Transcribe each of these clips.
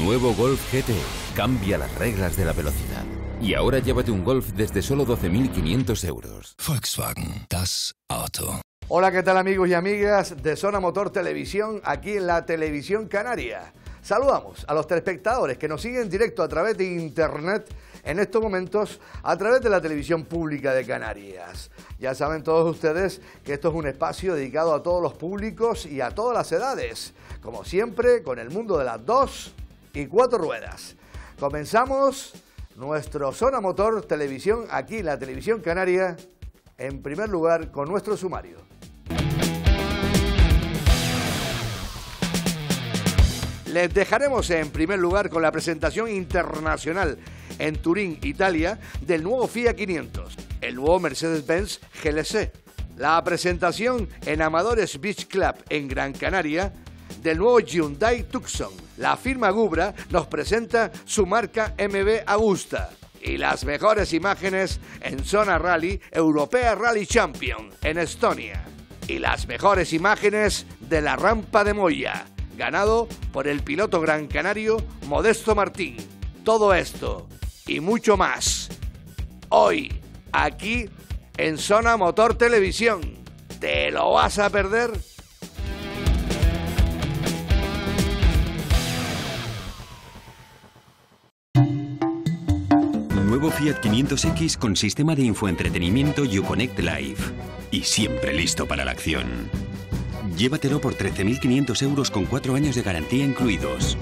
Nuevo Golf GT. Cambia las reglas de la velocidad. Y ahora llévate un Golf desde solo 12.500 euros. Volkswagen, das Auto. Hola, ¿qué tal amigos y amigas de Zona Motor Televisión, aquí en la Televisión Canaria? Saludamos a los telespectadores que nos siguen directo a través de internet en estos momentos a través de la televisión pública de Canarias. Ya saben todos ustedes que esto es un espacio dedicado a todos los públicos y a todas las edades, como siempre con el mundo de las 2 y 4 ruedas. Comenzamos nuestro Zona Motor Televisión aquí en la Televisión Canaria, en primer lugar con nuestro sumario. Les dejaremos en primer lugar con la presentación internacional en Turín, Italia, del nuevo Fiat 500, el nuevo Mercedes-Benz GLC, la presentación en Amadores Beach Club en Gran Canaria del nuevo Hyundai Tucson. La firma Gubra nos presenta su marca MB Agusta y las mejores imágenes en Zona Rally Europea Rally Champion en Estonia y las mejores imágenes de la Rampa de Moya, ganado por el piloto gran canario Modesto Martín. Todo esto y mucho más, hoy, aquí en Zona Motor Televisión. ¿Te lo vas a perder? Nuevo Fiat 500X con sistema de infoentretenimiento Uconnect Live. Y siempre listo para la acción. Llévatelo por 13.500 euros con 4 años de garantía incluidos.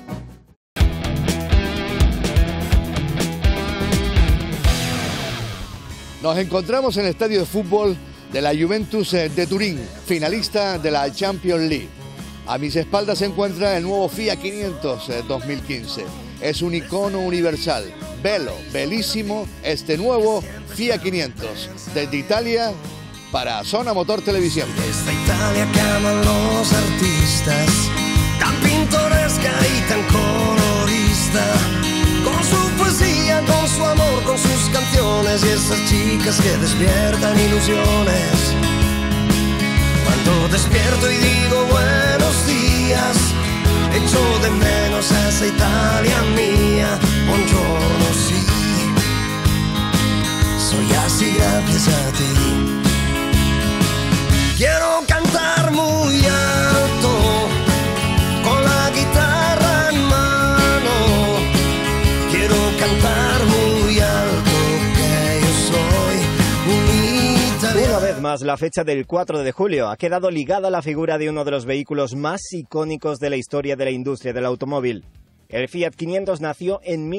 Nos encontramos en el estadio de fútbol de la Juventus de Turín, finalista de la Champions League. A mis espaldas se encuentra el nuevo Fiat 500 2015. Es un icono universal. Velo, belísimo este nuevo Fiat 500 desde Italia para Zona Motor Televisión. Esta Italia que aman los artistas, tan pintoresca y tan colorista, con su poesía, con su amor, con sus canciones y esas chicas que despiertan ilusiones. Cuando despierto y digo buenos días, echo de menos a esa Italia mía. Buongiorno, sí, soy así gracias a ti. Quiero cantar muy alto, con la guitarra en mano. Quiero cantar muy alto, que yo soy un italiano. Una vez más, la fecha del 4 de julio ha quedado ligada a la figura de uno de los vehículos más icónicos de la historia de la industria del automóvil. El Fiat 500 nació en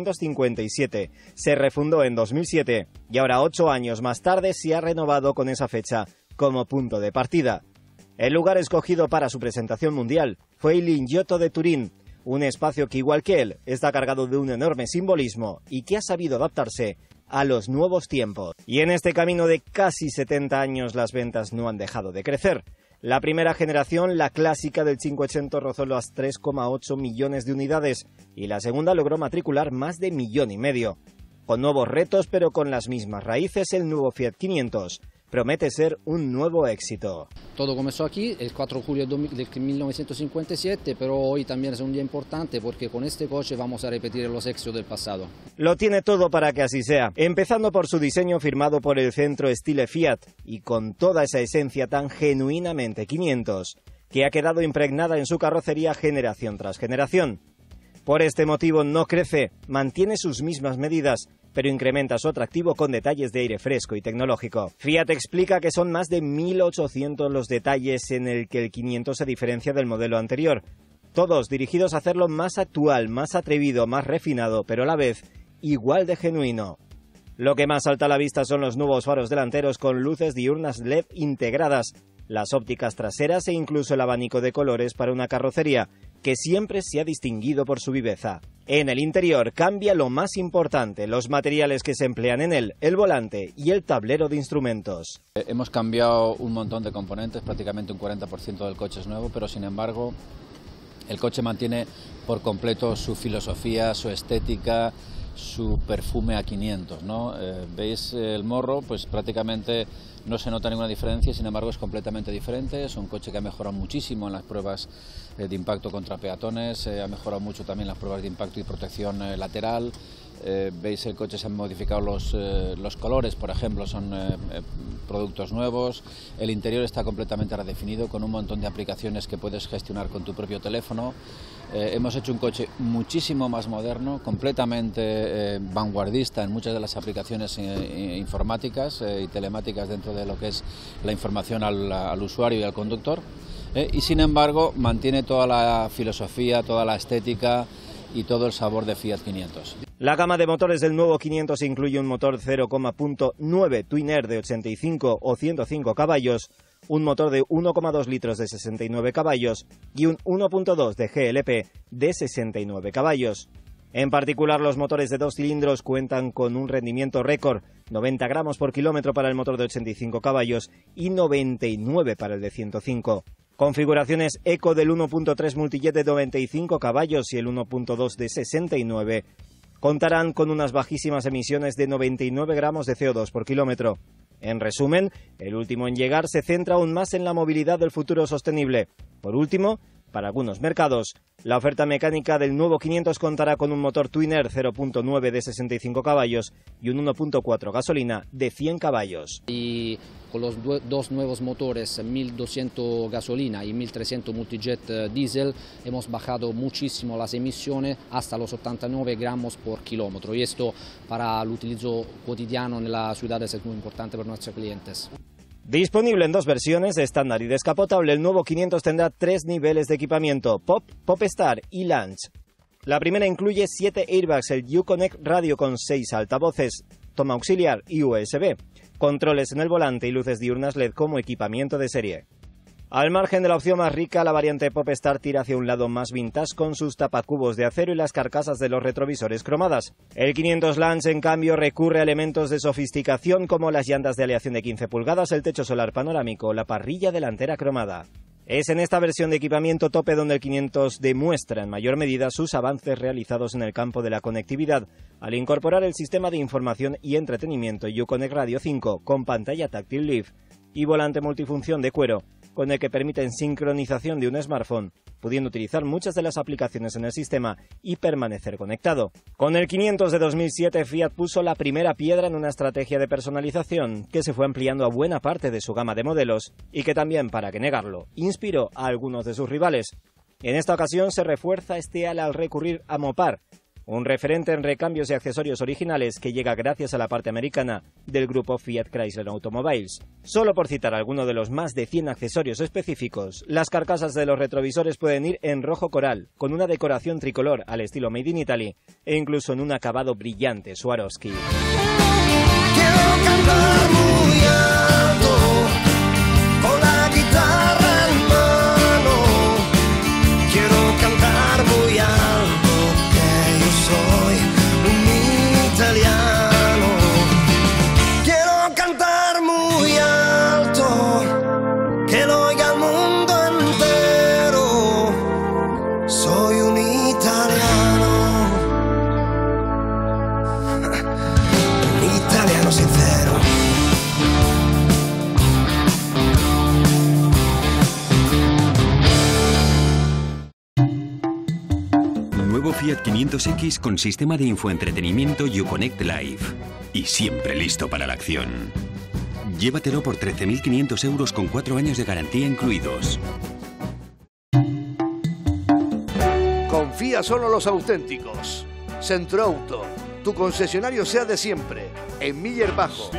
1957, se refundó en 2007 y ahora 8 años más tarde se ha renovado con esa fecha como punto de partida. El lugar escogido para su presentación mundial fue el Lingotto de Turín, un espacio que igual que él está cargado de un enorme simbolismo y que ha sabido adaptarse a los nuevos tiempos. Y en este camino de casi 70 años las ventas no han dejado de crecer. La primera generación, la clásica del 580, rozó las 3,8 millones de unidades y la segunda logró matricular más de 1,5 millones. Con nuevos retos pero con las mismas raíces, el nuevo Fiat 500 promete ser un nuevo éxito. Todo comenzó aquí el 4 de julio de 1957, pero hoy también es un día importante porque con este coche vamos a repetir los éxitos del pasado. Lo tiene todo para que así sea, empezando por su diseño firmado por el centro Stile Fiat y con toda esa esencia tan genuinamente 500 que ha quedado impregnada en su carrocería generación tras generación. Por este motivo no crece, mantiene sus mismas medidas, pero incrementa su atractivo con detalles de aire fresco y tecnológico. Fiat explica que son más de 1.800 los detalles en el que el 500 se diferencia del modelo anterior, todos dirigidos a hacerlo más actual, más atrevido, más refinado, pero a la vez igual de genuino. Lo que más salta a la vista son los nuevos faros delanteros con luces diurnas LED integradas, las ópticas traseras e incluso el abanico de colores para una carrocería que siempre se ha distinguido por su viveza. En el interior cambia lo más importante, los materiales que se emplean en él, el volante y el tablero de instrumentos. Hemos cambiado un montón de componentes, prácticamente un 40% del coche es nuevo, pero sin embargo el coche mantiene por completo su filosofía, su estética, su perfume a 500, ¿no? Veis el Morro, pues prácticamente no se nota ninguna diferencia, sin embargo es completamente diferente. Es un coche que ha mejorado muchísimo en las pruebas de impacto contra peatones, ha mejorado mucho también las pruebas de impacto y protección lateral. Veis el coche, se han modificado los colores, por ejemplo, son productos nuevos. El interior está completamente redefinido con un montón de aplicaciones que puedes gestionar con tu propio teléfono. Hemos hecho un coche muchísimo más moderno, completamente vanguardista en muchas de las aplicaciones informáticas y telemáticas dentro de lo que es la información al usuario y al conductor, y sin embargo mantiene toda la filosofía, toda la estética y todo el sabor de Fiat 500. La gama de motores del nuevo 500 incluye un motor 0,9 Twin Air de 85 o 105 caballos, un motor de 1,2 litros de 69 caballos y un 1,2 de GLP de 69 caballos. En particular, los motores de 2 cilindros cuentan con un rendimiento récord, 90 gramos por kilómetro para el motor de 85 caballos y 99 para el de 105. Configuraciones Eco del 1.3 Multijet de 95 caballos y el 1.2 de 69 contarán con unas bajísimas emisiones de 99 gramos de CO2 por kilómetro. En resumen, el último en llegar se centra aún más en la movilidad del futuro sostenible. Por último, para algunos mercados, la oferta mecánica del nuevo 500 contará con un motor Twin Air 0.9 de 65 caballos y un 1.4 gasolina de 100 caballos. Y con los dos nuevos motores, 1200 gasolina y 1300 multijet diésel, hemos bajado muchísimo las emisiones hasta los 89 gramos por kilómetro. Y esto para el utilizo cotidiano en las ciudades es muy importante para nuestros clientes. Disponible en dos versiones, estándar y descapotable, el nuevo 500 tendrá 3 niveles de equipamiento, Pop, Popstar y Launch. La primera incluye 7 airbags, el Uconnect radio con 6 altavoces, toma auxiliar y USB, controles en el volante y luces diurnas LED como equipamiento de serie. Al margen de la opción más rica, la variante Popstar tira hacia un lado más vintage con sus tapacubos de acero y las carcasas de los retrovisores cromadas. El 500 Launch, en cambio, recurre a elementos de sofisticación como las llantas de aleación de 15 pulgadas, el techo solar panorámico o la parrilla delantera cromada. Es en esta versión de equipamiento tope donde el 500 demuestra en mayor medida sus avances realizados en el campo de la conectividad, al incorporar el sistema de información y entretenimiento Uconnect Radio 5 con pantalla táctil Live y volante multifunción de cuero, con el que permiten sincronización de un smartphone, pudiendo utilizar muchas de las aplicaciones en el sistema y permanecer conectado. Con el 500 de 2007, Fiat puso la primera piedra en una estrategia de personalización que se fue ampliando a buena parte de su gama de modelos y que también, para qué negarlo, inspiró a algunos de sus rivales. En esta ocasión se refuerza este ala al recurrir a Mopar, un referente en recambios y accesorios originales que llega gracias a la parte americana del grupo Fiat Chrysler Automobiles. Solo por citar alguno de los más de 100 accesorios específicos, las carcasas de los retrovisores pueden ir en rojo coral, con una decoración tricolor al estilo Made in Italy e incluso en un acabado brillante Swarovski. Quiero cantar muy alto, con la guitarra en mano. Quiero cantar muy alto, que yo soy un italiano. Quiero cantar muy alto, que lo oiga el mundo entero. Soy un italiano. Un italiano sincero. Nuevo Fiat 500X con sistema de infoentretenimiento Uconnect Live. Y siempre listo para la acción. Llévatelo por 13.500 euros con 4 años de garantía incluidos. Confía solo los auténticos. Centroauto, tu concesionario sea de siempre, en Miller Bajo.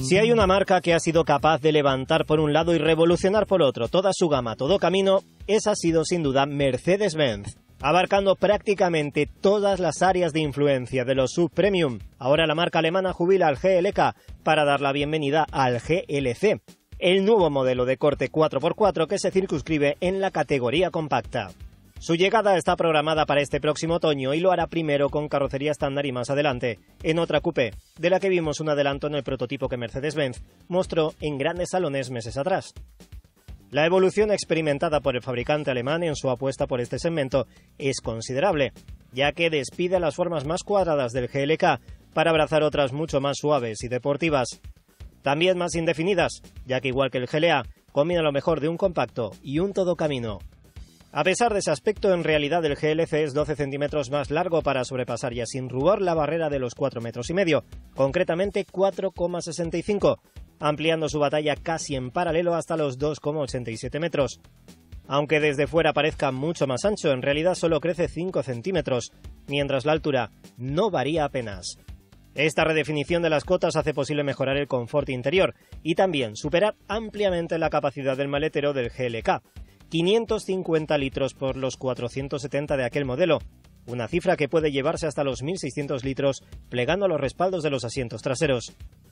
Si hay una marca que ha sido capaz de levantar por un lado y revolucionar por otro toda su gama, todo camino, esa ha sido sin duda Mercedes-Benz. Abarcando prácticamente todas las áreas de influencia de los sub-premium, ahora la marca alemana jubila al GLK para dar la bienvenida al GLC, el nuevo modelo de corte 4x4 que se circunscribe en la categoría compacta. Su llegada está programada para este próximo otoño y lo hará primero con carrocería estándar y más adelante en otra coupé, de la que vimos un adelanto en el prototipo que Mercedes-Benz mostró en grandes salones meses atrás. La evolución experimentada por el fabricante alemán en su apuesta por este segmento es considerable, ya que despide las formas más cuadradas del GLK para abrazar otras mucho más suaves y deportivas. También más indefinidas, ya que igual que el GLA, combina lo mejor de un compacto y un todocamino. A pesar de ese aspecto, en realidad el GLC es 12 centímetros más largo para sobrepasar ya sin rubor la barrera de los 4,5 metros, concretamente 4,65, ampliando su batalla casi en paralelo hasta los 2,87 metros. Aunque desde fuera parezca mucho más ancho, en realidad solo crece 5 centímetros, mientras la altura no varía apenas. Esta redefinición de las cotas hace posible mejorar el confort interior y también superar ampliamente la capacidad del maletero del GLK, 550 litros por los 470 de aquel modelo, una cifra que puede llevarse hasta los 1.600 litros plegando los respaldos de los asientos traseros.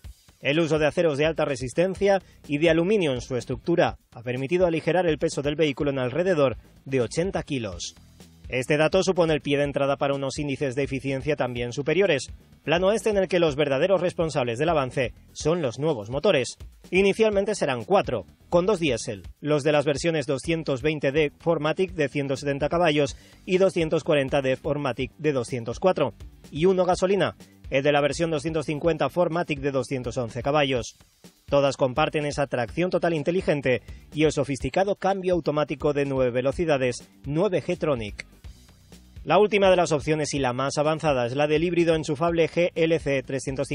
El uso de aceros de alta resistencia y de aluminio en su estructura ha permitido aligerar el peso del vehículo en alrededor de 80 kilos. Este dato supone el pie de entrada para unos índices de eficiencia también superiores, plano este en el que los verdaderos responsables del avance son los nuevos motores. Inicialmente serán 4, con 2 diésel, los de las versiones 220D 4MATIC de 170 caballos y 240D 4MATIC de 204, y uno gasolina, el de la versión 250 4MATIC de 211 caballos. Todas comparten esa tracción total inteligente y el sofisticado cambio automático de 9 velocidades 9G-Tronic. La última de las opciones y la más avanzada es la del híbrido enchufable GLC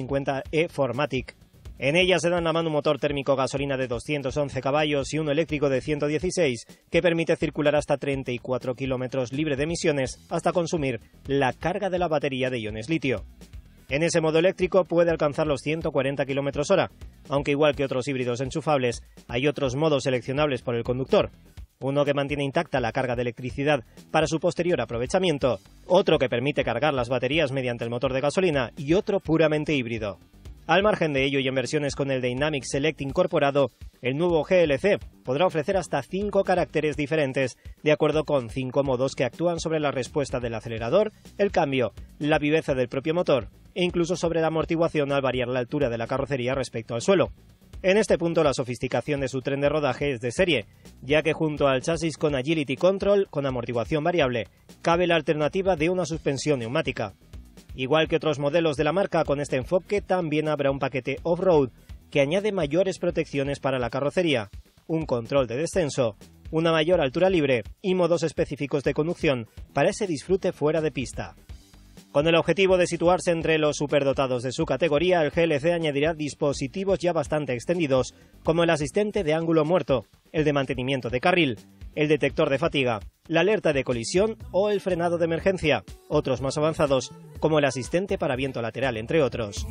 350E 4MATIC. En ella se dan la mano un motor térmico gasolina de 211 caballos y uno eléctrico de 116 que permite circular hasta 34 kilómetros libre de emisiones hasta consumir la carga de la batería de iones litio. En ese modo eléctrico puede alcanzar los 140 km/h, aunque igual que otros híbridos enchufables, hay otros modos seleccionables por el conductor. Uno que mantiene intacta la carga de electricidad para su posterior aprovechamiento, otro que permite cargar las baterías mediante el motor de gasolina y otro puramente híbrido. Al margen de ello y en versiones con el Dynamic Select incorporado, el nuevo GLC podrá ofrecer hasta 5 caracteres diferentes, de acuerdo con 5 modos que actúan sobre la respuesta del acelerador, el cambio, la viveza del propio motor e incluso sobre la amortiguación al variar la altura de la carrocería respecto al suelo. En este punto la sofisticación de su tren de rodaje es de serie, ya que junto al chasis con Agility Control con amortiguación variable, cabe la alternativa de una suspensión neumática. Igual que otros modelos de la marca, con este enfoque también habrá un paquete off-road que añade mayores protecciones para la carrocería, un control de descenso, una mayor altura libre y modos específicos de conducción para ese disfrute fuera de pista. Con el objetivo de situarse entre los superdotados de su categoría, el GLC añadirá dispositivos ya bastante extendidos, como el asistente de ángulo muerto, el de mantenimiento de carril, el detector de fatiga, la alerta de colisión o el frenado de emergencia, otros más avanzados, como el asistente para viento lateral, entre otros.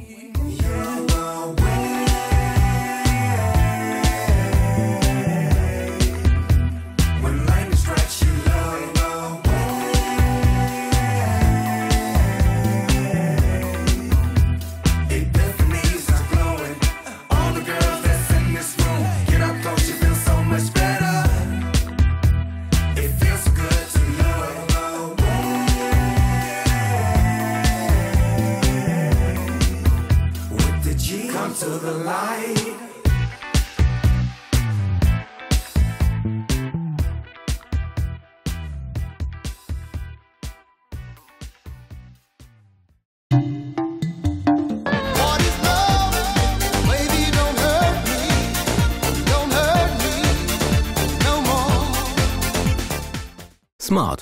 Smart.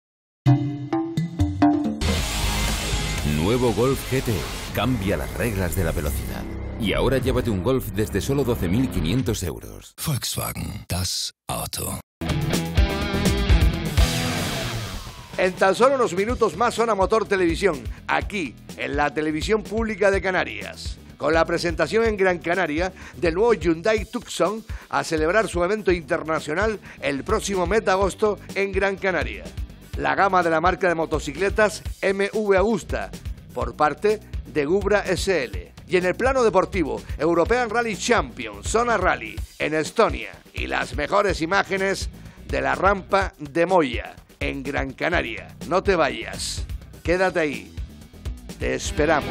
Nuevo Golf GT. Cambia las reglas de la velocidad. Y ahora llévate un Golf desde solo 12.500 euros. Volkswagen, das Auto. En tan solo unos minutos más Zona Motor Televisión, aquí, en la televisión pública de Canarias. con la presentación en Gran Canaria del nuevo Hyundai Tucson a celebrar su evento internacional el próximo mes de agosto en Gran Canaria. La gama de la marca de motocicletas MV Agusta por parte de Gubra SL. Y en el plano deportivo, European Rally Champion, Zona Rally en Estonia y las mejores imágenes de la rampa de Moya en Gran Canaria. No te vayas, quédate ahí, te esperamos.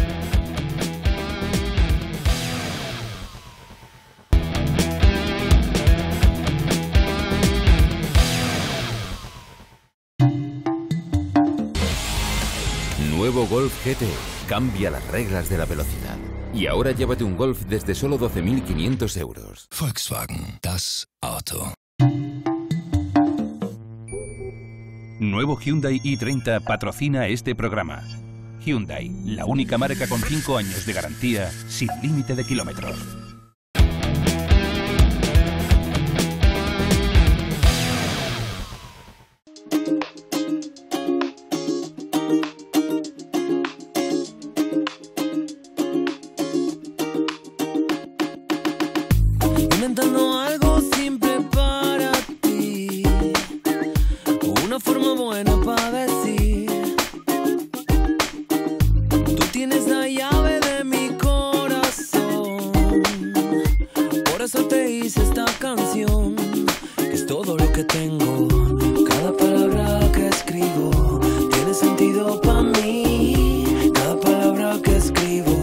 Nuevo Golf GT. Cambia las reglas de la velocidad. Y ahora llévate un Golf desde solo 12.500 euros. Volkswagen, das Auto. Nuevo Hyundai i30 patrocina este programa. Hyundai, la única marca con 5 años de garantía sin límite de kilómetros. Inventando algo simple para ti, una forma buena para decir: tú tienes la llave de mi corazón. Por eso te hice esta canción, que es todo lo que tengo. Cada palabra que escribo tiene sentido para mí, cada palabra que escribo.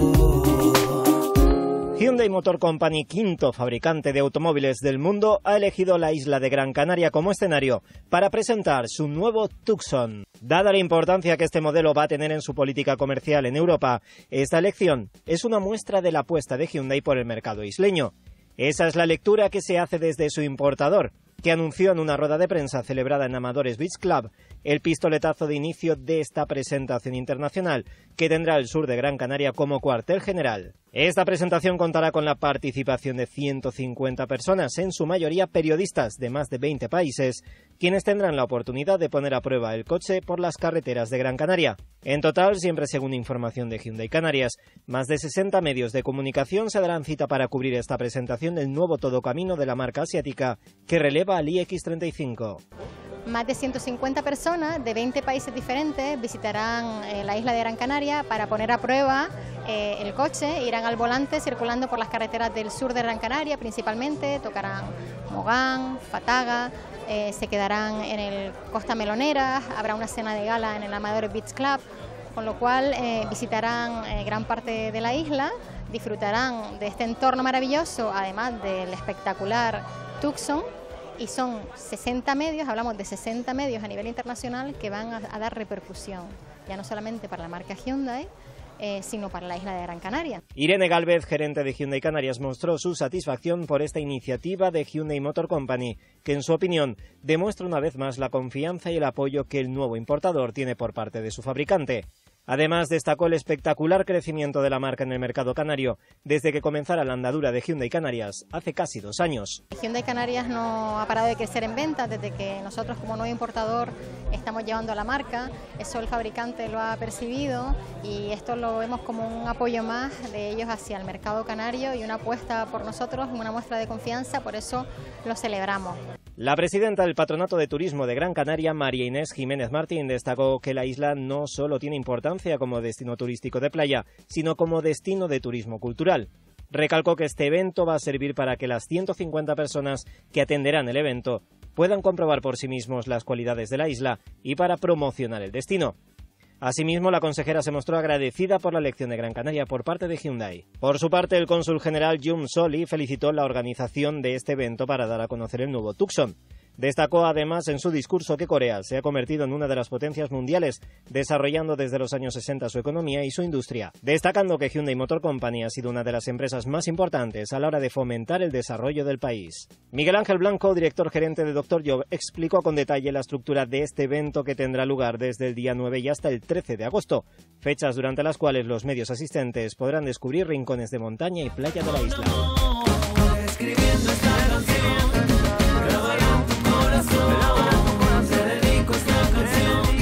Hyundai Motor Company, quinto fabricante de automóviles del mundo, ha elegido la isla de Gran Canaria como escenario para presentar su nuevo Tucson. Dada la importancia que este modelo va a tener en su política comercial en Europa, esta elección es una muestra de la apuesta de Hyundai por el mercado isleño. Esa es la lectura que se hace desde su importador, que anunció en una rueda de prensa celebrada en Amadores Beach Club el pistoletazo de inicio de esta presentación internacional, que tendrá el sur de Gran Canaria como cuartel general. Esta presentación contará con la participación de 150 personas, en su mayoría periodistas de más de 20 países, quienes tendrán la oportunidad de poner a prueba el coche por las carreteras de Gran Canaria. En total, siempre según información de Hyundai Canarias, más de 60 medios de comunicación se darán cita para cubrir esta presentación del nuevo todocamino de la marca asiática, que releva al iX35. Más de 150 personas de 20 países diferentes visitarán la isla de Gran Canaria para poner a prueba el coche. Irán al volante circulando por las carreteras del sur de Gran Canaria principalmente, tocarán Mogán, Fataga, se quedarán en el Costa Melonera, habrá una cena de gala en el Amadores Beach Club, con lo cual visitarán gran parte de la isla, disfrutarán de este entorno maravilloso, además del espectacular Tucson. Y son 60 medios, hablamos de 60 medios a nivel internacional que van a dar repercusión, ya no solamente para la marca Hyundai, sino para la isla de Gran Canaria. Irene Gálvez, gerente de Hyundai Canarias, mostró su satisfacción por esta iniciativa de Hyundai Motor Company, que en su opinión demuestra una vez más la confianza y el apoyo que el nuevo importador tiene por parte de su fabricante. Además, destacó el espectacular crecimiento de la marca en el mercado canario desde que comenzara la andadura de Hyundai Canarias hace casi 2 años. Hyundai Canarias no ha parado de crecer en ventas desde que nosotros como nuevo importador estamos llevando a la marca. Eso el fabricante lo ha percibido y esto lo vemos como un apoyo más de ellos hacia el mercado canario y una apuesta por nosotros, una muestra de confianza, por eso lo celebramos. La presidenta del Patronato de Turismo de Gran Canaria, María Inés Jiménez Martín, destacó que la isla no solo tiene importancia como destino turístico de playa, sino como destino de turismo cultural. Recalcó que este evento va a servir para que las 150 personas que atenderán el evento puedan comprobar por sí mismos las cualidades de la isla y para promocionar el destino. Asimismo, la consejera se mostró agradecida por la elección de Gran Canaria por parte de Hyundai. Por su parte, el cónsul general Jung Soli felicitó la organización de este evento para dar a conocer el nuevo Tucson. Destacó además en su discurso que Corea se ha convertido en una de las potencias mundiales, desarrollando desde los años 60 su economía y su industria, destacando que Hyundai Motor Company ha sido una de las empresas más importantes a la hora de fomentar el desarrollo del país. Miguel Ángel Blanco, director gerente de Dr. Job, explicó con detalle la estructura de este evento que tendrá lugar desde el día 9 y hasta el 13 de agosto, fechas durante las cuales los medios asistentes podrán descubrir rincones de montaña y playa de la isla.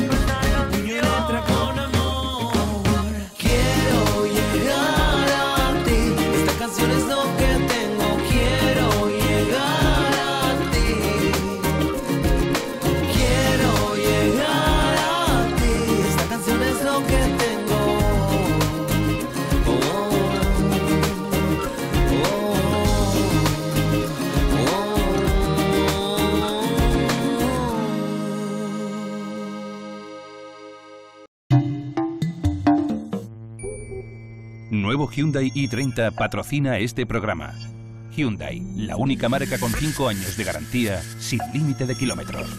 Quiero llegar a Nuevo Hyundai i30 patrocina este programa. Hyundai, la única marca con 5 años de garantía sin límite de kilómetros.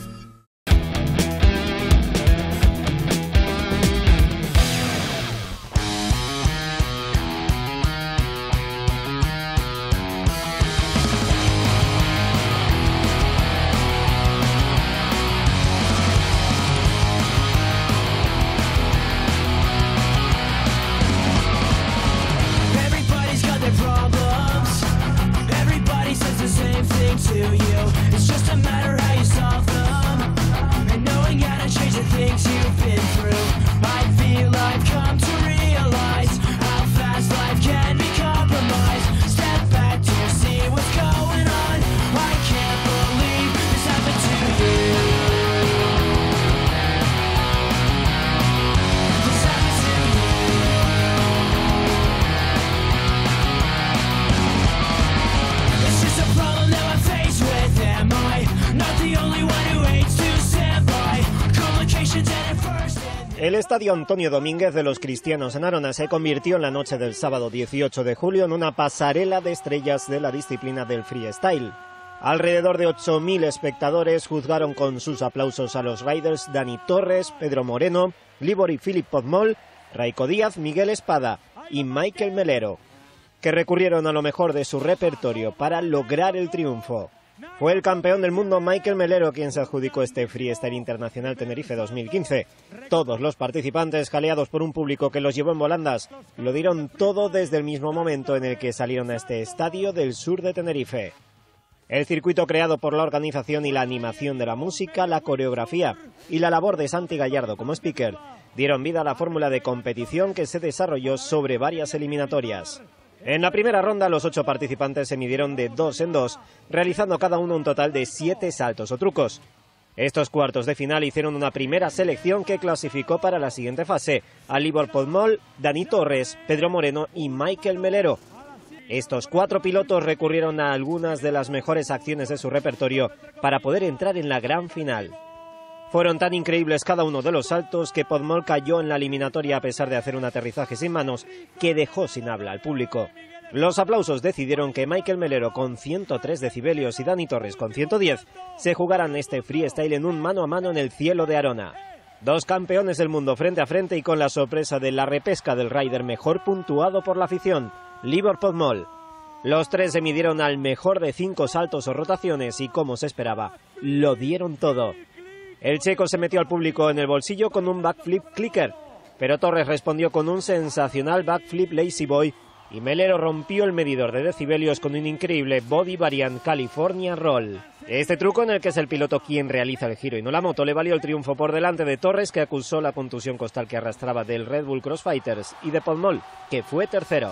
El estadio Antonio Domínguez de los Cristianos en Arona se convirtió en la noche del sábado 18 de julio en una pasarela de estrellas de la disciplina del freestyle. Alrededor de 8.000 espectadores juzgaron con sus aplausos a los riders Dani Torres, Pedro Moreno, Libor y Philipp Podmol, Raiko Díaz, Miguel Espada y Michael Melero, que recurrieron a lo mejor de su repertorio para lograr el triunfo. Fue el campeón del mundo Michael Melero quien se adjudicó este Freestyle Internacional Tenerife 2015. Todos los participantes, jaleados por un público que los llevó en volandas, lo dieron todo desde el mismo momento en el que salieron a este estadio del sur de Tenerife. El circuito creado por la organización y la animación de la música, la coreografía y la labor de Santi Gallardo como speaker dieron vida a la fórmula de competición que se desarrolló sobre varias eliminatorias. En la primera ronda, los 8 participantes se midieron de 2 en 2, realizando cada uno un total de 7 saltos o trucos. Estos cuartos de final hicieron una primera selección que clasificó para la siguiente fase a Libor Podmol, Dani Torres, Pedro Moreno y Michael Melero. Estos 4 pilotos recurrieron a algunas de las mejores acciones de su repertorio para poder entrar en la gran final. Fueron tan increíbles cada uno de los saltos que Podmol cayó en la eliminatoria a pesar de hacer un aterrizaje sin manos que dejó sin habla al público. Los aplausos decidieron que Michael Melero con 103 decibelios y Dani Torres con 110 se jugaran este freestyle en un mano a mano en el cielo de Arona. 2 campeones del mundo frente a frente y con la sorpresa de la repesca del rider mejor puntuado por la afición, Libor Podmol. Los 3 se midieron al mejor de 5 saltos o rotaciones y, como se esperaba, lo dieron todo. El checo se metió al público en el bolsillo con un backflip clicker, pero Torres respondió con un sensacional backflip lazy boy y Melero rompió el medidor de decibelios con un increíble body variant California roll. Este truco, en el que es el piloto quien realiza el giro y no la moto, le valió el triunfo por delante de Torres, que acusó la contusión costal que arrastraba del Red Bull Crossfighters, y de Podmol, que fue tercero.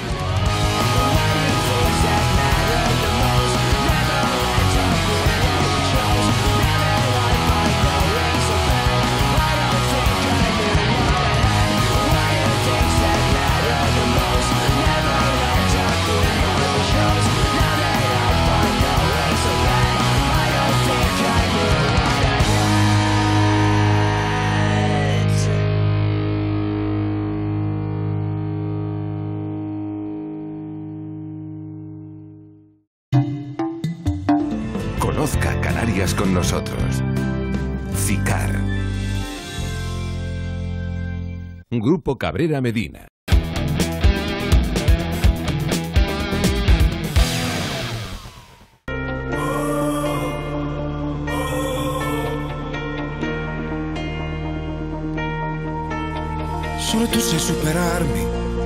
Conozca Canarias con nosotros. CICAR. Grupo Cabrera Medina. Solo tu sai superarmi.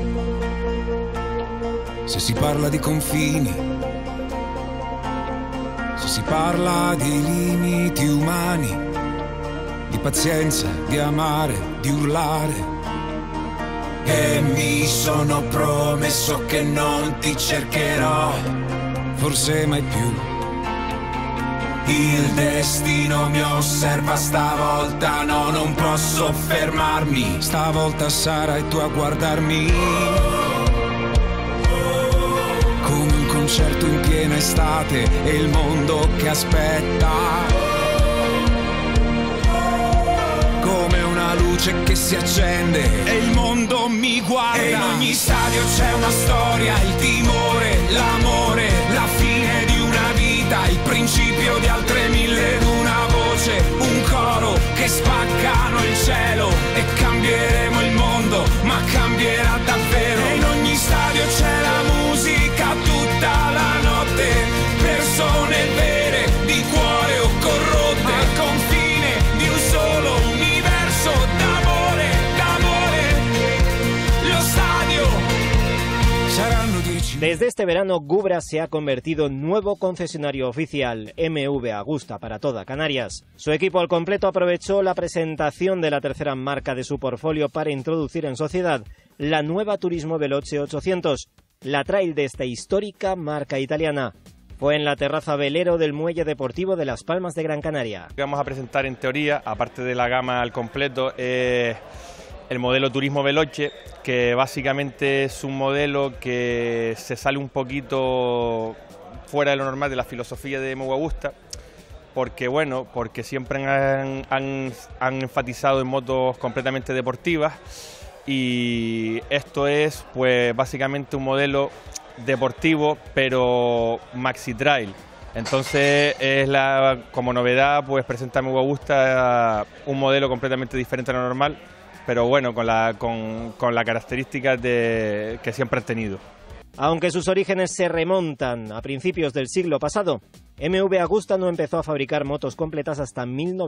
Se si parla di confini, se si parla di limiti umani, di pazienza, di amare, di urlare. E mi sono promesso che non ti cercherò, forse mai più. Il destino mi osserva stavolta, no, non posso fermarmi. Stavolta sarai tu a guardarmi come un concerto in piena estate e il mondo che aspetta, come una luce luce che si accende e il mondo mi guarda. E in ogni stadio c'è una storia, il timore, l'amore, la fine di una vita, il principio di altre mille ed una voce, un coro che spaccano il cielo e cambieremo il mondo, ma cambierà davvero. E in ogni stadio c'è la musica tutta la notte, persone vere di cuore o corrotte, al confine di un solo universo d'amore, d'amore, lo stadio saranno 10. Desde este verano, Gubra se ha convertido en nuevo concesionario oficial MV Agusta para toda Canarias. Su equipo al completo aprovechó la presentación de la tercera marca de su portfolio para introducir en sociedad la nueva Turismo Veloce 800, la trail de esta histórica marca italiana. Fue en la terraza velero del Muelle Deportivo de Las Palmas de Gran Canaria. Vamos a presentar en teoría, aparte de la gama al completo, el modelo Turismo Veloce, que básicamente es un modelo que se sale un poquito fuera de lo normal de la filosofía de MV Agusta, porque siempre han enfatizado en motos completamente deportivas, y esto es pues básicamente un modelo deportivo pero maxi trail. Entonces como novedad pues presenta MV Agusta un modelo completamente diferente a lo normal, pero bueno, con la característica que siempre han tenido. Aunque sus orígenes se remontan a principios del siglo pasado, MV Agusta no empezó a fabricar motos completas hasta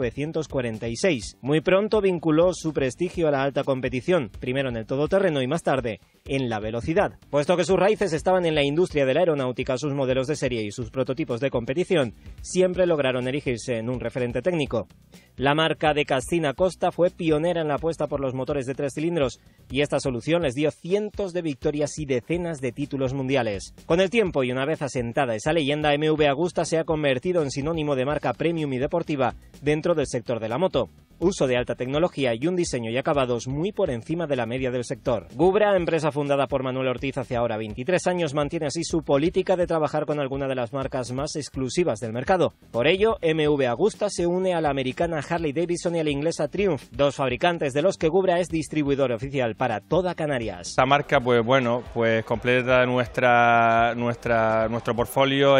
1946. Muy pronto vinculó su prestigio a la alta competición, primero en el todoterreno y más tarde en la velocidad. Puesto que sus raíces estaban en la industria de la aeronáutica, sus modelos de serie y sus prototipos de competición siempre lograron erigirse en un referente técnico. La marca de Cascina Costa fue pionera en la apuesta por los motores de 3 cilindros y esta solución les dio cientos de victorias y decenas de títulos mundiales. Con el tiempo y una vez asentada esa leyenda, MV Agusta se ha convertido en sinónimo de marca premium y deportiva dentro del sector de la moto. Uso de alta tecnología y un diseño y acabados muy por encima de la media del sector. Gubra, empresa fundada por Manuel Ortiz hace ahora 23 años, mantiene así su política de trabajar con alguna de las marcas más exclusivas del mercado. Por ello, MV Agusta se une a la americana Harley Davidson y a la inglesa Triumph, dos fabricantes de los que Gubra es distribuidor oficial para toda Canarias. Esta marca pues completa nuestro portfolio,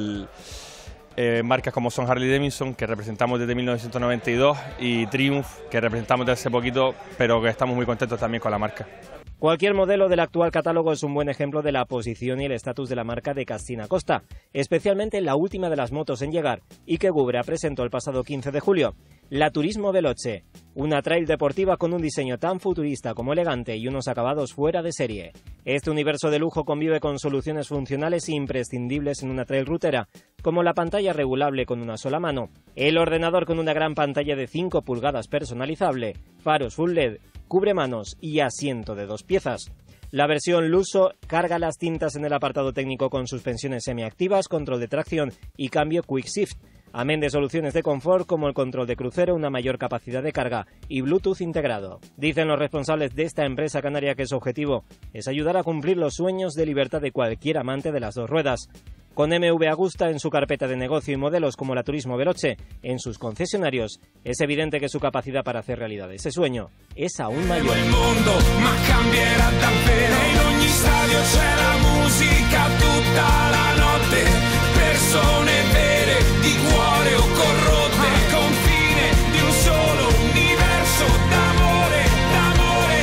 marcas como son Harley Davidson, que representamos desde 1992, y Triumph, que representamos desde hace poquito, pero que estamos muy contentos también con la marca. Cualquier modelo del actual catálogo es un buen ejemplo de la posición y el estatus de la marca de Cascina Costa, especialmente la última de las motos en llegar y que Gubra presentó el pasado 15 de julio, la Turismo Veloce, una trail deportiva con un diseño tan futurista como elegante y unos acabados fuera de serie. Este universo de lujo convive con soluciones funcionales e imprescindibles en una trail rutera, como la pantalla regulable con una sola mano, el ordenador con una gran pantalla de 5 pulgadas personalizable, faros full LED, cubremanos y asiento de 2 piezas. La versión Lusso carga las tintas en el apartado técnico con suspensiones semiactivas, control de tracción y cambio Quick Shift, amén de soluciones de confort como el control de crucero, una mayor capacidad de carga y Bluetooth integrado. Dicen los responsables de esta empresa canaria que su objetivo es ayudar a cumplir los sueños de libertad de cualquier amante de las dos ruedas. Con MV Agusta en su carpeta de negocio y modelos como la Turismo Veloce en sus concesionarios, es evidente que su capacidad para hacer realidad ese sueño es aún mayor. Il mondo, ma cambierà davvero. In ogni stadio c'è la musica tutta la notte, persone vere di cuore o corrotte, al confine di un solo universo d'amore, d'amore,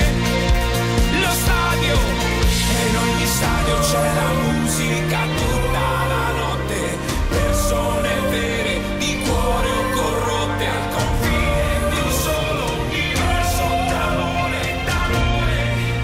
lo stadio. E in ogni stadio c'è la musica tutta la notte, persone vere di cuore o corrotte, al confine di un solo universo d'amore, d'amore,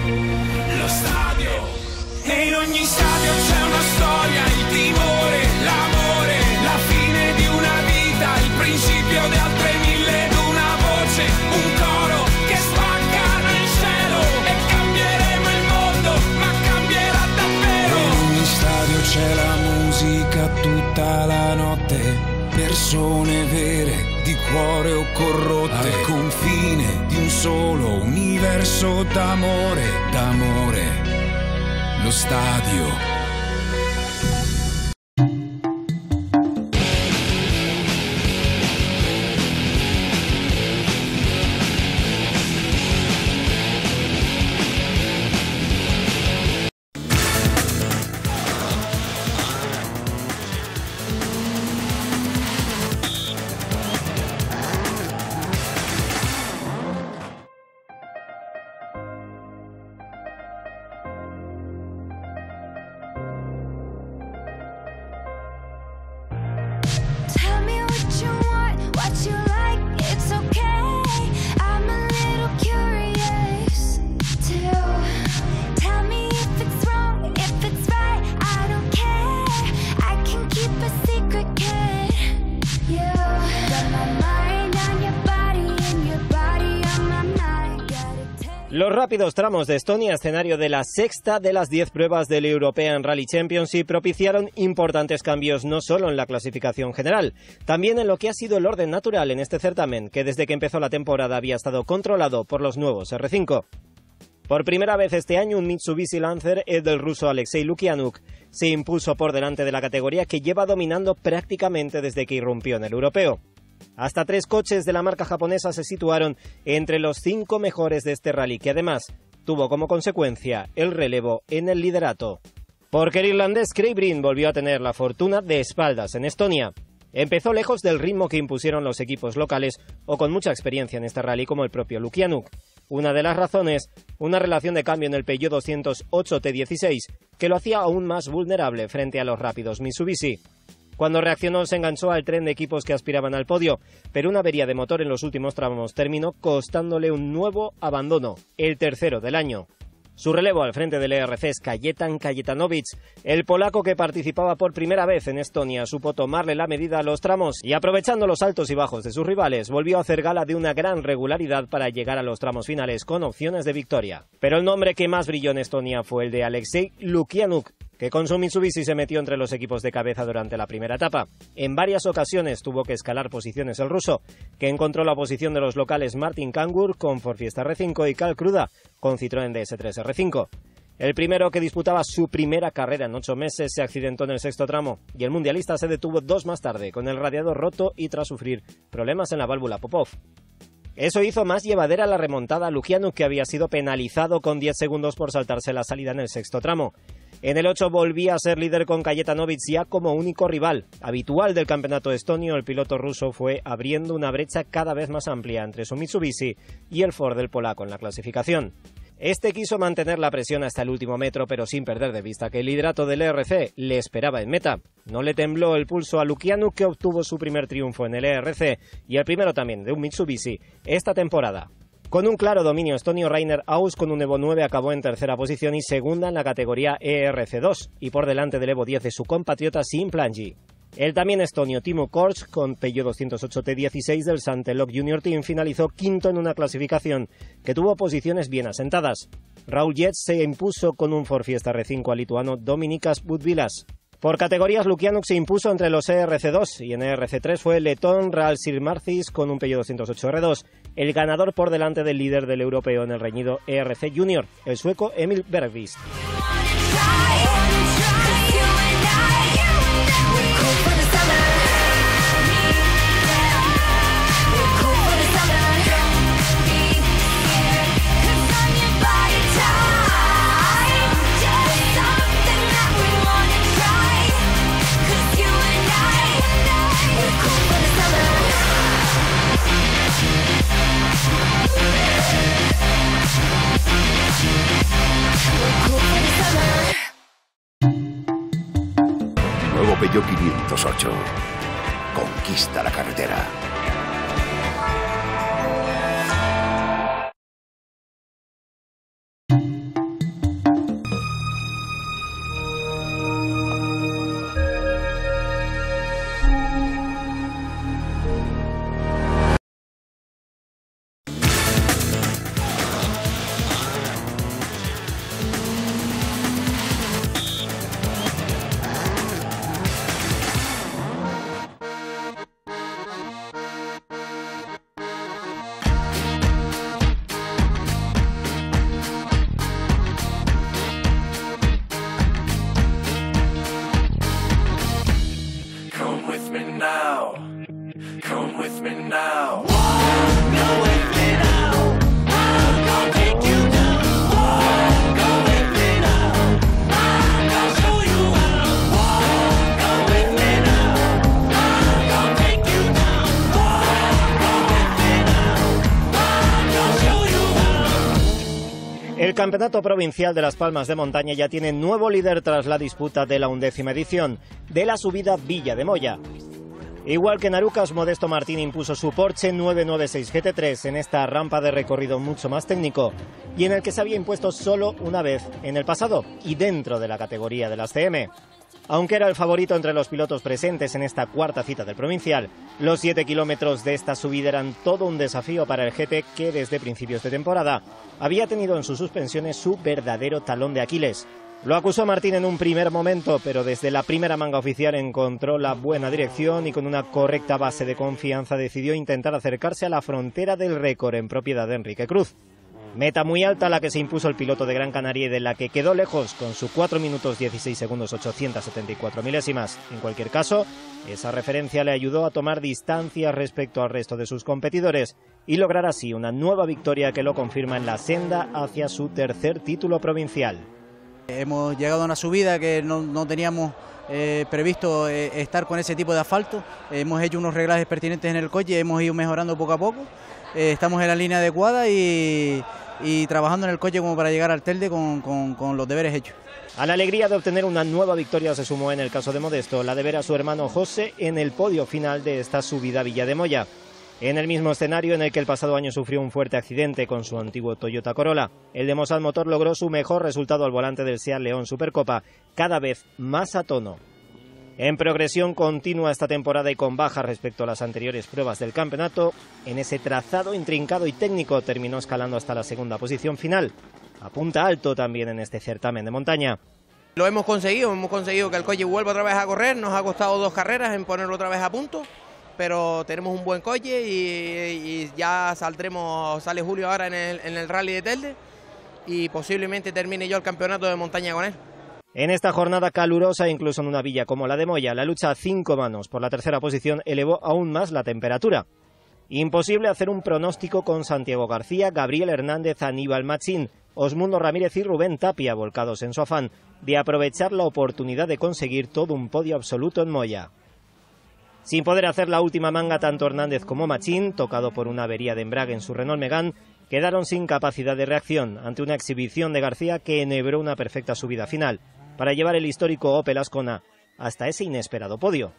lo stadio. E in ogni stadio c'è una storia, il timore, l'amore, la fine di una vita, il principio di altre mille ed una voce, un coro che spacca nel cielo e cambieremo il mondo, ma cambierà davvero. In ogni stadio c'è la musica tutta la notte, persone vere di cuore o corrotte, al confine di un solo universo d'amore, d'amore, lo stadio. Los rápidos tramos de Estonia, escenario de la sexta de las 10 pruebas del European Rally Championship, propiciaron importantes cambios no solo en la clasificación general, también en lo que ha sido el orden natural en este certamen, que desde que empezó la temporada había estado controlado por los nuevos R5. Por primera vez este año, un Mitsubishi Lancer, el del ruso Alexei Lukianuk, se impuso por delante de la categoría que lleva dominando prácticamente desde que irrumpió en el europeo. Hasta 3 coches de la marca japonesa se situaron entre los 5 mejores de este rally, que además tuvo como consecuencia el relevo en el liderato. Porque el irlandés Craig Breen volvió a tener la fortuna de espaldas en Estonia. Empezó lejos del ritmo que impusieron los equipos locales o con mucha experiencia en este rally como el propio Lukianuk. Una de las razones, una relación de cambio en el Peugeot 208 T16 que lo hacía aún más vulnerable frente a los rápidos Mitsubishi. Cuando reaccionó se enganchó al tren de equipos que aspiraban al podio, pero una avería de motor en los últimos tramos terminó costándole un nuevo abandono, el tercero del año. Su relevo al frente del ERC es Kajetan Kajetanovic, el polaco que participaba por primera vez en Estonia, supo tomarle la medida a los tramos y, aprovechando los altos y bajos de sus rivales, volvió a hacer gala de una gran regularidad para llegar a los tramos finales con opciones de victoria. Pero el nombre que más brilló en Estonia fue el de Alexei Lukianuk, que con su Mitsubishi se metió entre los equipos de cabeza durante la primera etapa. En varias ocasiones tuvo que escalar posiciones el ruso, que encontró la oposición de los locales Martin Kangur con Ford Fiesta R5 y Karl Kruda con Citroën DS3 R5. El primero, que disputaba su primera carrera en 8 meses, se accidentó en el sexto tramo y el mundialista se detuvo 2 más tarde con el radiador roto y tras sufrir problemas en la válvula Popov. Eso hizo más llevadera la remontada a Lukianuk, que había sido penalizado con 10 segundos por saltarse la salida en el sexto tramo. En el 8 volvía a ser líder con Kajetanovic ya como único rival. Habitual del campeonato estonio, el piloto ruso fue abriendo una brecha cada vez más amplia entre su Mitsubishi y el Ford del polaco en la clasificación. Este quiso mantener la presión hasta el último metro, pero sin perder de vista que el liderato del ERC le esperaba en meta. No le tembló el pulso a Lukianuk, que obtuvo su primer triunfo en el ERC y el primero también de un Mitsubishi esta temporada. Con un claro dominio estonio, Rainer Aus con un Evo 9 acabó en tercera posición y segunda en la categoría ERC2 y por delante del Evo 10 de su compatriota Siim Plangi. El también estonio Timo Korch con Peugeot 208 T16 del Santelok Junior Team finalizó quinto en una clasificación que tuvo posiciones bien asentadas. Raúl Jets se impuso con un Ford Fiesta R5 al lituano Dominikas Budvilas. Por categorías, Lukianuk se impuso entre los ERC2 y en ERC3 fue el letón Raal Sirmarcis con un Peugeot 208 R2, el ganador por delante del líder del europeo en el reñido ERC Junior, el sueco Emil Bergqvist. Nuevo Peugeot 508. Conquista la carretera. El Campeonato Provincial de Las Palmas de Montaña ya tiene nuevo líder tras la disputa de la 11ª edición de la subida Villa de Moya. Igual que en Arucas, Modesto Martín impuso su Porsche 996 GT3 en esta rampa de recorrido mucho más técnico y en el que se había impuesto solo una vez en el pasado y dentro de la categoría de las CM. Aunque era el favorito entre los pilotos presentes en esta cuarta cita del provincial, los 7 kilómetros de esta subida eran todo un desafío para el GT, que desde principios de temporada había tenido en sus suspensiones su verdadero talón de Aquiles. Lo acusó Martín en un primer momento, pero desde la primera manga oficial encontró la buena dirección y con una correcta base de confianza decidió intentar acercarse a la frontera del récord en propiedad de Enrique Cruz. Meta muy alta la que se impuso el piloto de Gran Canaria y de la que quedó lejos con su 4 minutos 16 segundos 874 milésimas. En cualquier caso, esa referencia le ayudó a tomar distancia respecto al resto de sus competidores y lograr así una nueva victoria que lo confirma en la senda hacia su tercer título provincial. Hemos llegado a una subida que no teníamos previsto estar con ese tipo de asfalto. Hemos hecho unos reglajes pertinentes en el coche, hemos ido mejorando poco a poco. Estamos en la línea adecuada y trabajando en el coche como para llegar al Telde con los deberes hechos. A la alegría de obtener una nueva victoria se sumó, en el caso de Modesto, la de ver a su hermano José en el podio final de esta subida a Villa de Moya. En el mismo escenario en el que el pasado año sufrió un fuerte accidente con su antiguo Toyota Corolla, el de Mosal Motor logró su mejor resultado al volante del Seat León Supercopa, cada vez más a tono. En progresión continua esta temporada y con bajas respecto a las anteriores pruebas del campeonato, en ese trazado intrincado y técnico terminó escalando hasta la segunda posición final. Apunta alto también en este certamen de montaña. Lo hemos conseguido que el coche vuelva otra vez a correr, nos ha costado 2 carreras en ponerlo otra vez a punto, pero tenemos un buen coche y ya sale Julio ahora en el Rally de Telde y posiblemente termine yo el campeonato de montaña con él. En esta jornada calurosa, incluso en una villa como la de Moya, la lucha a 5 manos por la tercera posición elevó aún más la temperatura. Imposible hacer un pronóstico con Santiago García, Gabriel Hernández, Aníbal Machín, Osmundo Ramírez y Rubén Tapia volcados en su afán de aprovechar la oportunidad de conseguir todo un podio absoluto en Moya. Sin poder hacer la última manga, tanto Hernández como Machín, tocado por una avería de embrague en su Renault Megane, quedaron sin capacidad de reacción ante una exhibición de García que enhebró una perfecta subida final para llevar el histórico Opel Ascona hasta ese inesperado podio.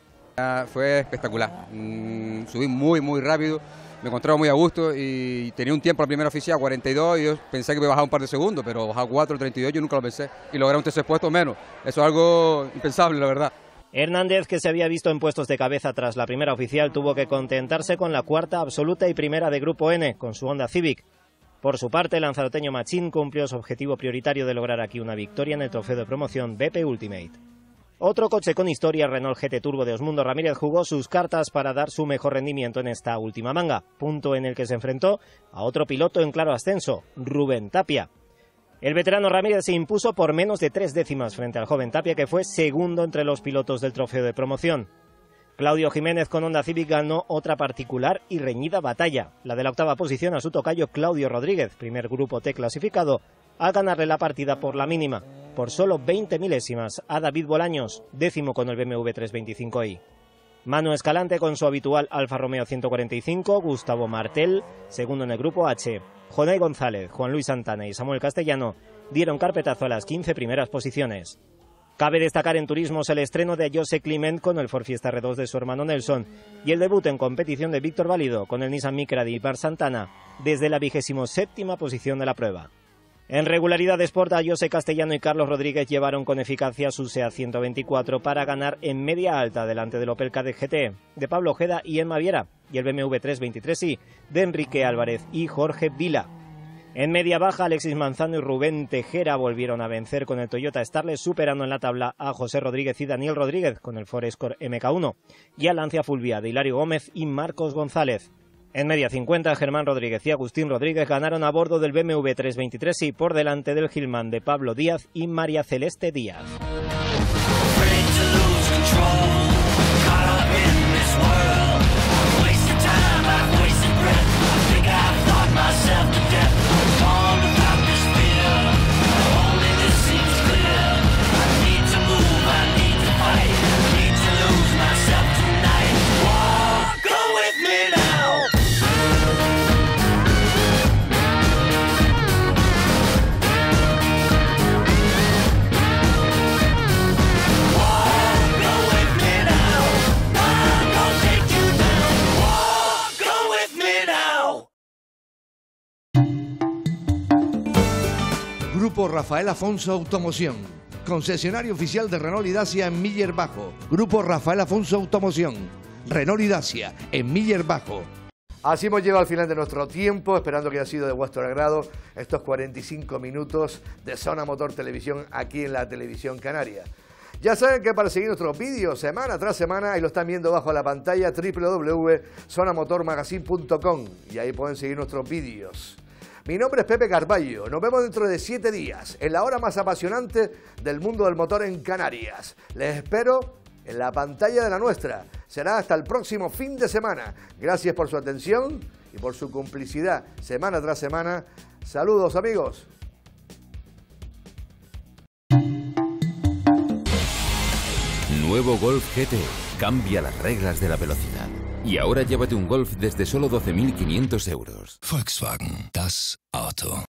Fue espectacular, subí muy rápido, me encontraba muy a gusto y tenía un tiempo en la primera oficial, 42, y yo pensé que me bajaba un par de segundos, pero bajar 4:32 yo nunca lo pensé, y lograr un tercer puesto menos, eso es algo impensable, la verdad. Hernández, que se había visto en puestos de cabeza tras la primera oficial, tuvo que contentarse con la cuarta absoluta y primera de Grupo N, con su Honda Civic. Por su parte, el lanzaroteño Machín cumplió su objetivo prioritario de lograr aquí una victoria en el trofeo de promoción BP Ultimate. Otro coche con historia, Renault GT Turbo de Osmundo Ramírez, jugó sus cartas para dar su mejor rendimiento en esta última manga, punto en el que se enfrentó a otro piloto en claro ascenso, Rubén Tapia. El veterano Ramírez se impuso por menos de 3 décimas frente al joven Tapia, que fue segundo entre los pilotos del trofeo de promoción. Claudio Jiménez con Honda Civic ganó otra particular y reñida batalla, la de la octava posición a su tocayo Claudio Rodríguez, primer grupo T clasificado, al ganarle la partida por la mínima, por solo 20 milésimas, a David Bolaños, décimo con el BMW 325i. Manu Escalante con su habitual Alfa Romeo 145, Gustavo Martel, segundo en el grupo H. Jonay González, Juan Luis Santana y Samuel Castellano dieron carpetazo a las 15 primeras posiciones. Cabe destacar en turismos el estreno de José Climent con el Ford Fiesta R2 de su hermano Nelson y el debut en competición de Víctor Válido con el Nissan Micra de Ibar Santana desde la 27ª posición de la prueba. En regularidad de Sport, a José Castellano y Carlos Rodríguez llevaron con eficacia su SEAT 124 para ganar en media alta delante del Opel Kadett GT de Pablo Ojeda y Emma Viera y el BMW 323i de Enrique Álvarez y Jorge Vila. En media baja, Alexis Manzano y Rubén Tejera volvieron a vencer con el Toyota Starlet, superando en la tabla a José Rodríguez y Daniel Rodríguez con el Ford Escort MK1 y a Lancia Fulvia de Hilario Gómez y Marcos González. En media 50, Germán Rodríguez y Agustín Rodríguez ganaron a bordo del BMW 323i por delante del Gilman de Pablo Díaz y María Celeste Díaz. Grupo Rafael Afonso Automoción. concesionario oficial de Renault y Dacia en Miller Bajo. Grupo Rafael Afonso Automoción. Renault y Dacia en Miller Bajo. Así hemos llegado al final de nuestro tiempo, esperando que haya sido de vuestro agrado estos 45 minutos de Zona Motor Televisión aquí en la Televisión Canaria. Ya saben que para seguir nuestros vídeos semana tras semana, ahí lo están viendo bajo la pantalla, www.zonamotormagazine.com, y ahí pueden seguir nuestros vídeos. Mi nombre es Pepe Carballo, nos vemos dentro de 7 días, en la hora más apasionante del mundo del motor en Canarias. Les espero en la pantalla de la nuestra. Será hasta el próximo fin de semana. Gracias por su atención y por su complicidad semana tras semana. Saludos, amigos. Nuevo Golf GT. Cambia las reglas de la velocidad. Y ahora llévate un Golf desde solo 12.500 euros. Volkswagen, das Auto.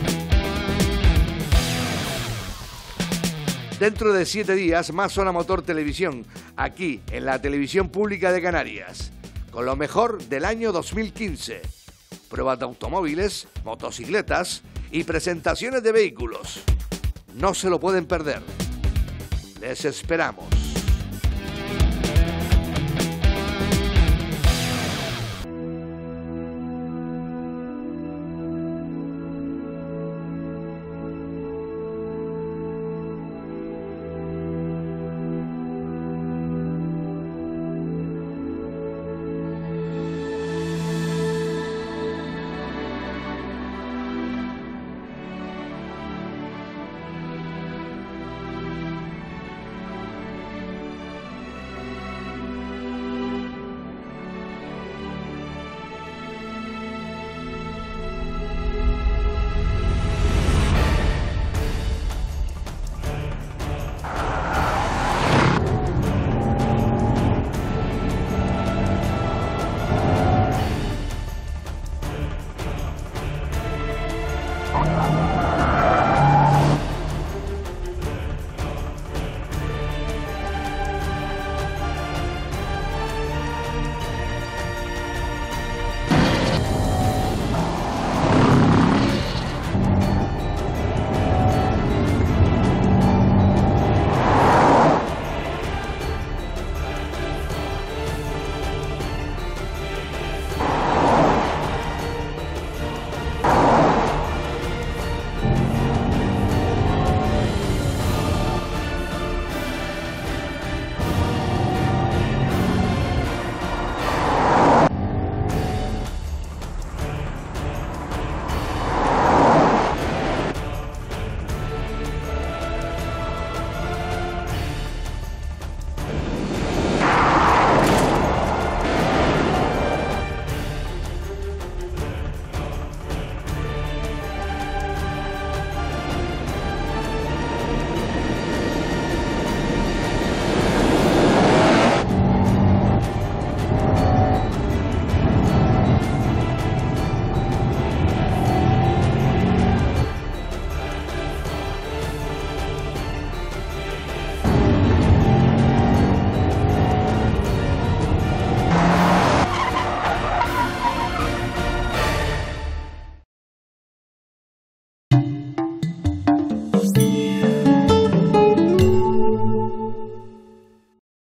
Dentro de 7 días, más Zona Motor Televisión, aquí en la Televisión Pública de Canarias, con lo mejor del año 2015. Pruebas de automóviles, motocicletas y presentaciones de vehículos. No se lo pueden perder. Les esperamos.